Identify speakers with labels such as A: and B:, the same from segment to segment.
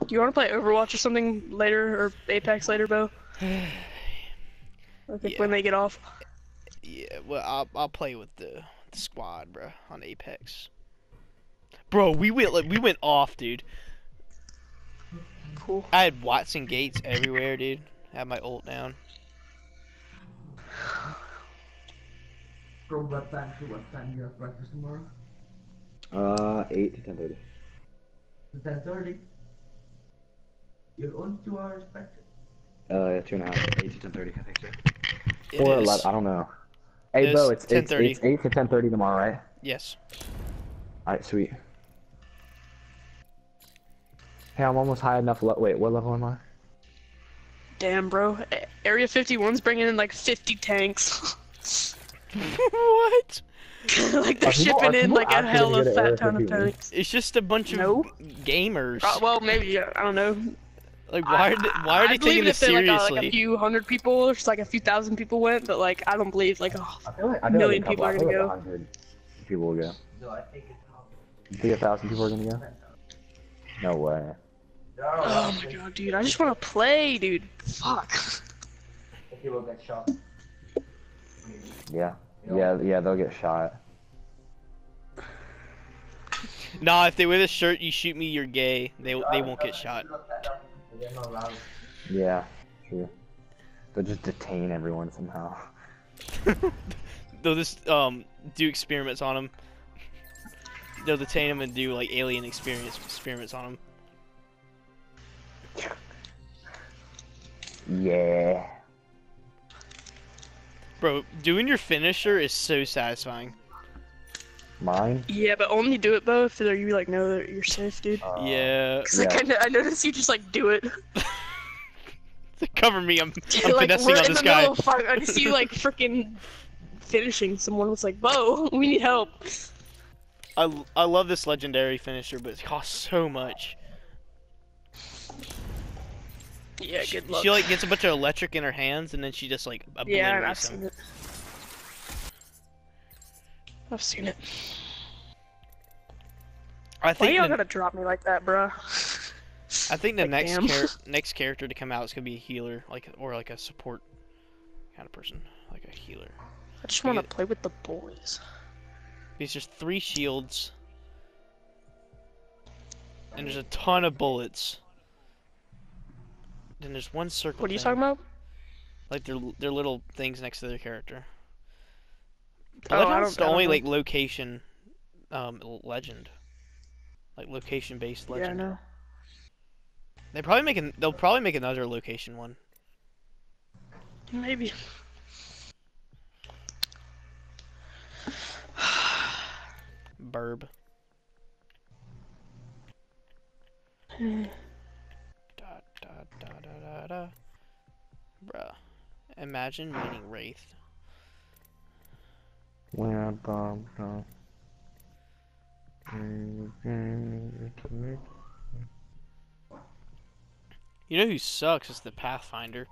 A: Do you want to play Overwatch or something later, or Apex later, Bo? I think
B: Yeah.
A: when they get off.
B: Yeah, well, I'll play with the squad, bro, on Apex. Bro, we went off, dude.
A: Cool.
B: I had Watson Gates everywhere, dude. I had my ult down.
C: From what time to what time you have practice tomorrow?
D: 8 to 10:30.
C: To 10:30. You're only 2 hours practice.
D: 2.5. 8 to 10:30, I think so.
B: It
D: Or
B: is.
D: 11, I don't know. Hey,
B: It
D: Bo,
B: is
D: it's
B: 10:30.
D: 8 to 10:30 tomorrow, right?
B: Yes.
D: Alright, sweet. Hey, I'm almost high enough. Wait, what level am I?
A: Damn, bro. Area 51's bringing in like 50 tanks.
B: What?
A: Like they're
D: Are people-
A: shipping
D: are
A: in
D: people
A: like a
D: actually
A: hell
D: gonna
A: of
D: get
A: fat
D: Area
A: ton of
D: 51?
A: tanks.
B: It's just a bunch of
A: No.
B: gamers.
A: Well, maybe I don't know.
B: Like, why are they taking this
A: if they're
B: seriously?
A: like a few hundred people, or just like a few thousand people went, but like I don't believe like
D: I feel like
A: million
D: a couple,
A: people are
D: I feel
A: gonna
D: like
A: go.
D: 100 people will go.
C: So I think it's how.
D: You think 1,000 people are gonna go? No way.
C: There are a lot
A: Oh
C: of
A: my
C: places
A: god, dude! I just want to play, dude. Fuck.
C: that people get shot.
D: Yeah. Yeah, they'll get shot.
B: Nah, if they wear this shirt, you shoot me, you're gay. They won't get shot.
C: They're not allowed.
D: Yeah, true. They'll just detain everyone somehow.
B: They'll just do experiments on them. They'll detain them and do like alien experiments on them.
D: Yeah.
B: Bro, doing your finisher is so satisfying.
D: Mine?
A: Yeah, but only do it, Bo, if you like know that you're safe, dude.
B: Yeah.
A: Cause like I noticed you just like do it.
B: Cover me, I'm
A: Like
B: finessing
A: we're
B: on
A: in
B: this
A: the
B: guy.
A: middle of fight. I just see you like freaking finishing someone. Was like, Bo, we need help.
B: I love this legendary finisher, but it costs so much.
A: Yeah, good luck.
B: She like gets a bunch of electric in her hands, and then she just like
A: Yeah,
B: obliterates
A: I've seen
B: them.
A: it. I've seen it.
B: I
A: Why
B: think
A: y'all
B: the,
A: gotta drop me like that, bro?
B: I think the
A: Like, damn.
B: next character to come out is gonna be a healer, or like a support kind of person, like a healer.
A: I just want to play with the boys.
B: These just 3 shields, and there's a ton of bullets. Then there's one circle.
A: What are you
B: thing.
A: talking about?
B: Like they're little things next to their character.
A: Oh,
B: I love how
A: I
B: it's the
A: don't
B: only
A: know.
B: like location, legend, like location based
A: Yeah, I
B: legend.
A: know.
B: They'll probably make another location one.
A: Maybe.
B: Burb. Da da da da da da. Bruh. Imagine meeting Wraith.
D: When I bomb, no.
B: You know who sucks is the Pathfinder.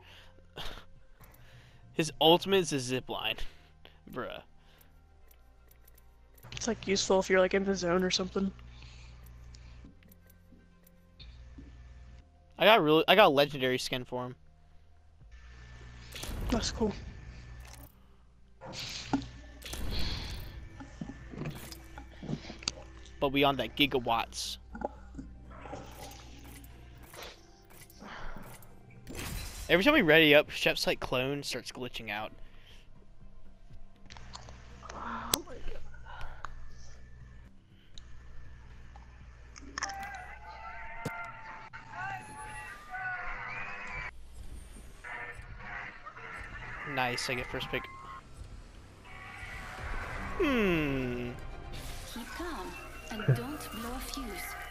B: His ultimate is a zipline. Bruh.
A: It's like useful if you're like in the zone or something.
B: I got a legendary skin for him.
A: That's cool.
B: But we on that gigawatts. Every time we ready up, Chef's like clone starts glitching out.
A: Oh my god.
B: Nice, I get first pick. Hmm.
E: Keep calm and don't blow a fuse.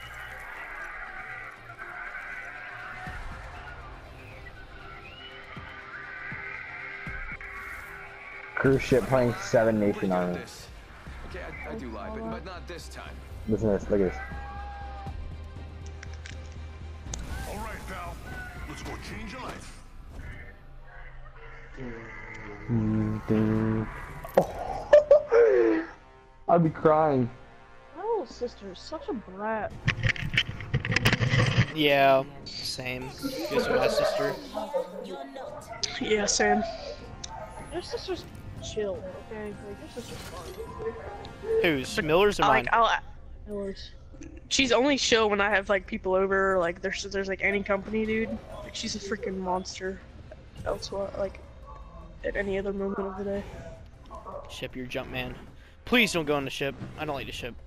D: Cruise ship playing 7 Nation Army.
F: Okay, I do lie, but not this time.
D: Listen to this, look at this.
G: All right, pal. Let's go change your life.
D: Oh. I'd be crying.
A: My little sister is such a brat.
B: Yeah, same. Goes to my sister.
A: Yeah, Sam.
H: Your sister's chill, okay? Like, your sister's fine.
B: Whose? Miller's or mine?
A: Like, I'll.
H: Yours.
A: She's only chill when I have like people over. Like, there's like any company, dude. Like, she's a freaking monster. Elsewhere, like, at any other moment of the day.
B: Ship your jump man. Please don't go on the ship. I don't like the ship.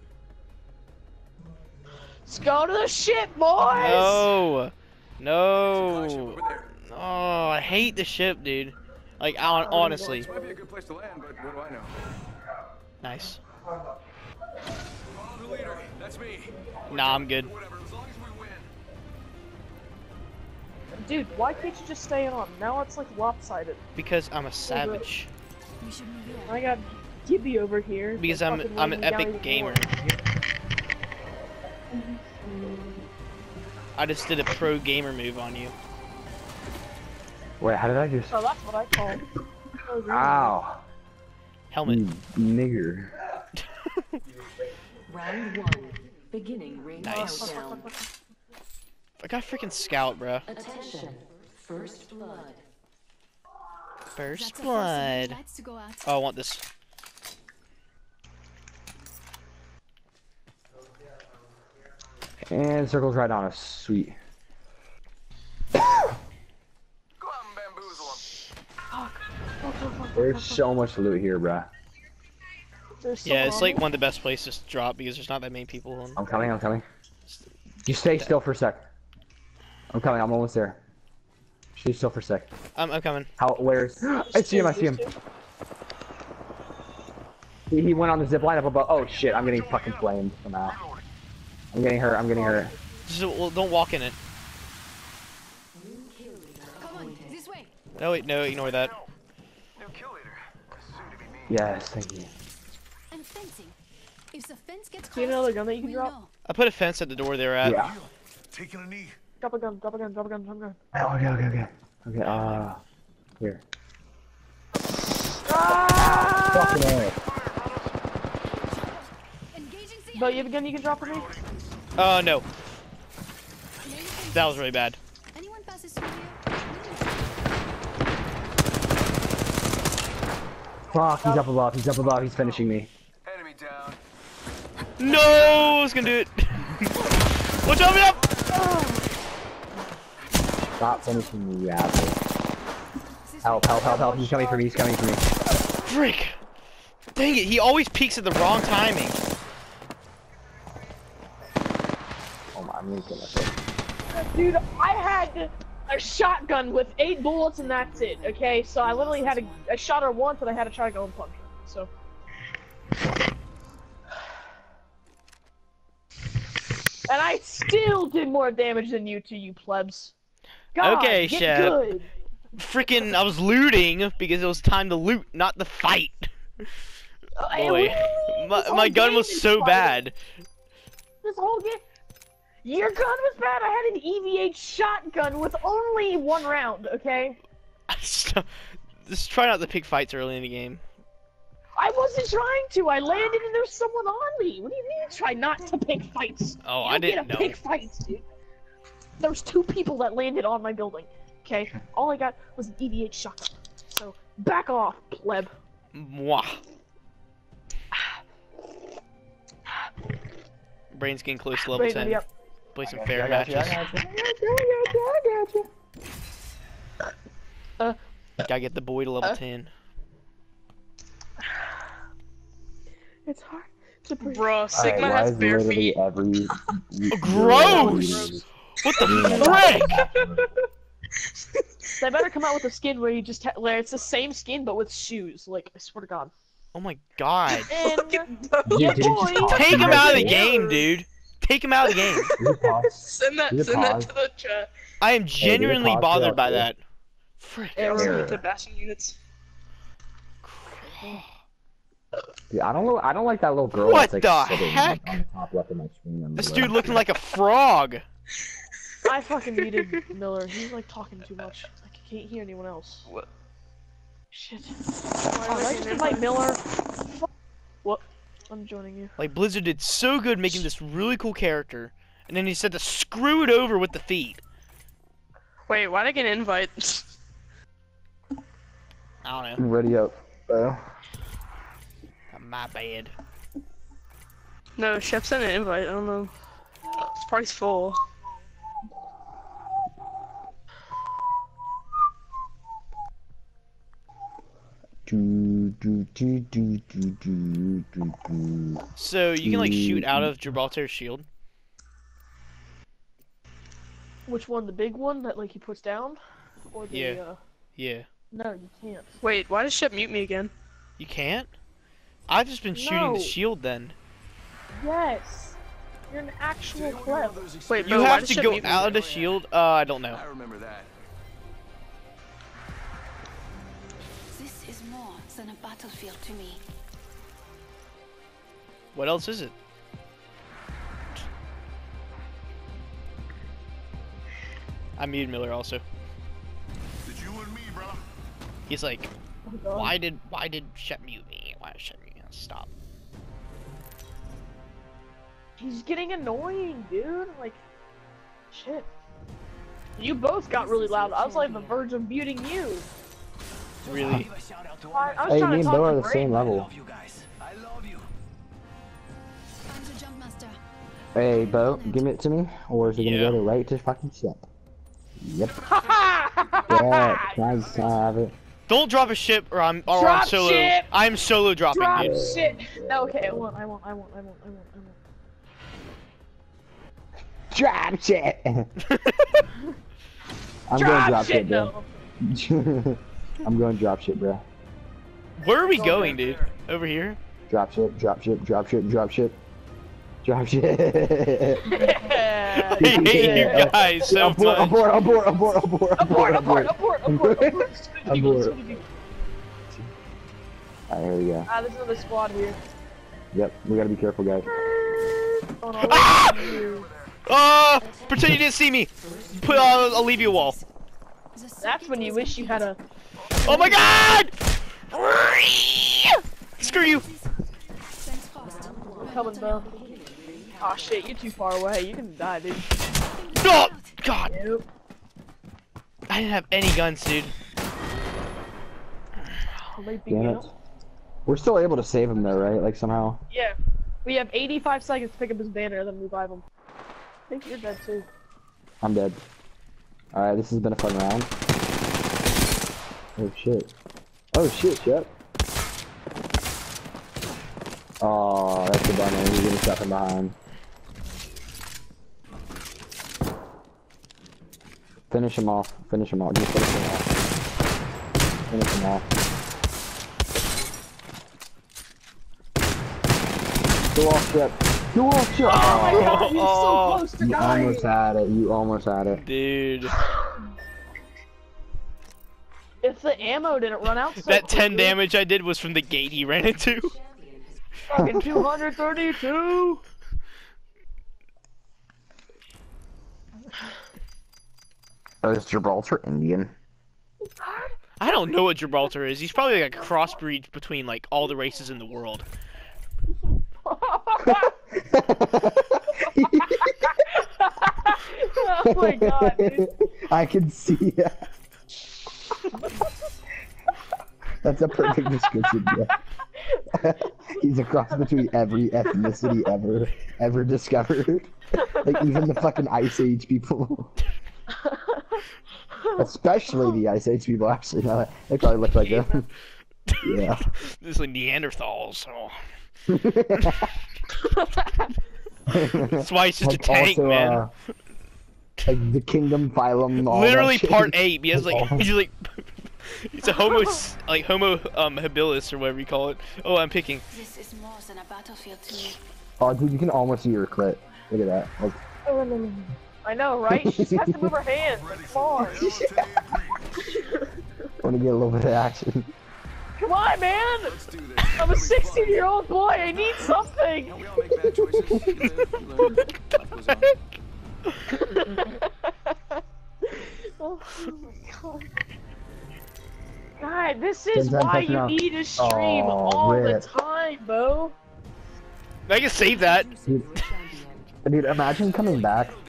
H: Let's go to the ship, boys!
B: No!
F: Ship
B: No!
F: over there.
B: Oh, I hate the ship, dude. Like, honestly.
F: This might be a good place to land, but what do I know?
B: Nice.
F: Follow the leader. That's me.
B: Nah, I'm good.
F: Whatever, as long as we win.
H: Dude, why can't you just stay on? Now it's like lopsided.
B: Because I'm a savage.
E: We should move in.
H: I got Gibby over here.
B: Because
H: like,
B: I'm
H: fucking
B: an
H: weighing me down
B: epic
H: even
B: gamer.
H: more.
B: I just did a pro gamer move on you.
D: Wait, how did I just?
H: Oh, that's what I call it. Oh, really?
D: Ow!
B: Helmet.
D: Nigger.
I: Round 1. Beginning ring
B: Nice.
I: countdown.
B: I got freaking scout, bruh.
I: Attention. First blood.
B: First
E: That's a
B: blood.
E: Lights to go out.
B: Oh, I want this.
D: And circle's right on us. Sweet.
F: Go out and bamboozle him.
D: There's so much loot here, bruh.
H: There's so
B: Yeah, it's like
H: many.
B: one of the best places to drop because there's not that many people on.
D: I'm coming, I'm coming. You stay still for a sec. I'm coming, I'm almost there. Stay still for a sec.
B: I'm coming.
D: Where's... I see him, I see him. He went on the zip line up above. Oh shit, I'm getting fucking flamed somehow. I'm getting hurt, I'm getting hurt.
B: Just, well, don't walk in it.
E: Come on, this way.
B: No, wait, no, ignore that.
F: New kill leader. Soon to be me.
D: Yes, thank you.
E: And fencing. If the fence gets
H: Do you have
E: close,
H: another gun that you can
E: we'll
H: drop?
E: know.
B: I put a fence at the door they're at.
D: Yeah.
G: Taking a knee.
H: Drop a gun, drop a gun, drop a gun, drop a gun.
D: Oh, okay, okay, okay. Okay, here.
H: Ah!
D: Fucking A.
E: Engaging the
H: But you have a gun you can drop for me?
B: Oh, no.
E: enemy.
B: That was really bad.
E: Anyone passes through here?
D: Fuck, he's up above, he's finishing me.
F: Enemy down.
B: No! I was gonna do it. Watch out, me up!
D: Stop finishing me, you asshole. Help, help, help, help, he's coming for me, he's coming for me.
B: Frick! Dang it, he always peeks at the wrong timing.
D: Oh my, I'm gonna kill myself.
H: Dude, I had a shotgun with 8 bullets and that's it, okay? So I literally had I shot her once and I had to try to go and punch her, so. And I still did more damage than you two, you plebs. God,
B: Okay,
H: get
B: Shep.
H: good.
B: Frickin' I was looting because it was time to loot, not the fight.
H: Hey,
B: Boy,
H: this
B: my
H: whole
B: gun
H: game
B: was
H: is
B: so
H: fighting.
B: bad.
H: This whole game. Your gun was bad. I had an EVH shotgun with only 1 round, okay?
B: Just try not to pick fights early in the game.
H: I wasn't trying to. I landed and there's someone on me. What do you mean try not to pick fights?
B: Oh,
H: You
B: I
H: don't
B: didn't
H: get to
B: know.
H: pick fights, dude. There's 2 people that landed on my building, okay? All I got was an EVH shotgun. So, back off, pleb.
B: Mwah. Brain's getting close to level
H: Wait,
B: 10.
H: yep.
B: Play some
D: I
B: fair
D: got you, I
B: matches.
D: got you.
B: Gotta get the boy to level 10.
H: It's hard to breathe.
A: Bro, Sigma
D: Alright,
A: has
D: why
A: bare
D: is literally
A: feet.
D: every...
B: Gross! What the frick?
H: They better come out with a skin where you just where it's the same skin but with shoes. Like, I swear to God.
B: Oh my god.
H: And
D: Dude,
H: yeah,
D: did it just
H: boy.
D: pause?
B: Take
D: Did
B: him
D: you
B: out of
D: guys
B: the
D: see it?
B: game, dude. Take him out of the game.
D: Did it pause?
A: Send that,
D: Did it
A: send that
D: pause?
A: to the chat.
B: I am genuinely
D: pause
B: bothered
D: that,
B: by
D: dude?
B: that. Frick.
A: Arrow
D: Error.
A: to bashing units.
D: Dude, I don't like that little girl
B: What
D: that's like
B: the
D: sitting
B: heck?
D: on the top left of my screen. on the
B: This
D: left.
B: dude looking like a frog.
H: I fucking muted Miller. He's like talking too much. Like, I can't hear anyone else.
A: What?
H: Shit. Oh, did I just invite Miller? What? I'm joining you.
B: Like Blizzard did so good making this really cool character, and then he said to screw it over with the feet.
A: Wait, why'd I get an invite?
B: I don't know.
D: Ready up, bro.
B: My bad.
A: No, Chef sent an invite. I don't know. This party's full.
B: So you can like shoot out of Gibraltar's shield.
H: Which one? The big one that like he puts down, or the?
B: Yeah. Yeah.
H: No, you can't.
A: Wait, why does Shep mute me again?
B: You can't? I've just been shooting the
H: No.
B: shield then.
H: Yes. You're an actual pleb.
A: Wait,
B: You
A: Bo, why
B: have
A: does
B: to
A: Shep
B: go
A: mute me?
B: out of the shield? I don't know.
F: I remember that.
E: This is more than a battlefield to me.
B: What else is it? I muted Miller also.
G: Did you and me, bro?
B: He's like,
H: Oh, God.
B: why did Shep mute me? Why did Shep mute me? Stop.
H: He's getting annoying, dude. Like, shit. You both got really loud. I was like on the verge of muting you.
B: Really?
H: I was
D: Hey,
H: trying
D: me
H: to
D: and
H: talk
D: Bo
H: to
D: are the
H: Brayden.
D: same level.
F: You guys, I love you.
E: I'm the jump master.
D: Hey, Bo, give it to me, or is it gonna
B: Yeah.
D: go to right to fucking Shep? Yep. Yeah, nice, I have it.
B: Don't drop a ship or I'm
H: Drop
B: solo.
H: ship!
B: I'm solo dropping,
H: Drop
B: dude.
H: shit. No, okay, I won't.
D: Drop shit! I'm going
H: Drop
D: drop
H: shit,
D: shit, bro.
H: no.
D: I'm going drop shit, bro.
B: Where are we going, dude? Over here?
D: Drop shit, drop shit, drop shit, drop shit. Drop shit.
B: I hate you guys so much.
D: Abort. Alright, here we go.
H: Ah, there's another squad here.
D: Yep, we gotta be careful, guys.
H: Oh, no.
B: Ah! Pretend you didn't see me. Put I'll leave you a wall.
H: That's when you wish you had a.
B: Oh my god! Screw you!
H: I'm coming, bro. Oh shit, you're too far away. You can die, dude.
B: Oh, God!
H: Nope.
B: I didn't have any guns, dude.
D: Damn it. We're still able to save him though, right? Like somehow.
H: Yeah. We have 85 seconds to pick up his banner, then revive him. I think you're dead too.
D: I'm dead. Alright, this has been a fun round. Oh shit. Oh shit, Shep. Oh, that's a bummer. He's getting stuck in behind. Finish him off. Finish him off. Just finish him off. Finish him off. Go off, Shep. Go off, Shep.
H: Oh my god, he's
B: Oh.
H: so close to
D: You
H: dying!
D: almost had it. You almost had it.
B: Dude.
H: If the ammo didn't run out so
B: That 10
H: quickly-
B: damage I did was from the gate he ran into.
H: Fucking 232!
D: Oh, is Gibraltar Indian?
B: I don't know what Gibraltar is. He's probably like a crossbreed between like all the races in the world.
H: Oh my god, dude.
D: I can see that. That's a perfect description, yeah. He's a cross between every ethnicity ever discovered. Like even the fucking Ice Age people. Especially the Ice Age people, actually. No, they probably look like them. Yeah.
B: This is like Neanderthals. Oh. That's why he's such a
D: Like,
B: tank,
D: also,
B: man.
D: Like the kingdom phylum. All
B: Literally
D: that shit.
B: part ape. He has like
D: Oh.
B: he's like he's a homo habilis or whatever you call it. Oh, I'm picking.
E: This is more than a battlefield to me.
D: Oh, dude, you can almost see her clit. Look at that. Like,
H: I know, right? She just has to move her hands. Come on.
D: want to get a little bit of action.
H: Come on, man!
F: Let's do this.
H: I'm a 16-year-old boy. I need something.
F: We all make bad choices. You live, you learn. Life goes on.
H: Oh my god. God, this is
D: Depends on
H: why you
D: technology.
H: need to stream
D: Oh,
H: all
D: rip.
H: the time, Bo.
B: I can save that.
D: Dude, Dude, imagine coming back